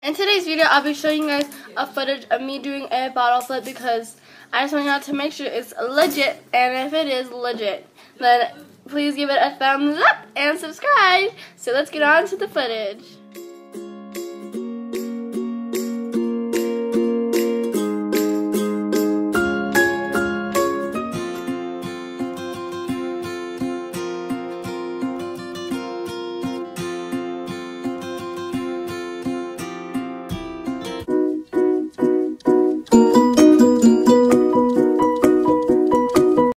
In today's video, I'll be showing you guys a footage of me doing a bottle flip because I just want y'all to make sure it's legit, and if it is legit, then please give it a thumbs up and subscribe. So let's get on to the footage.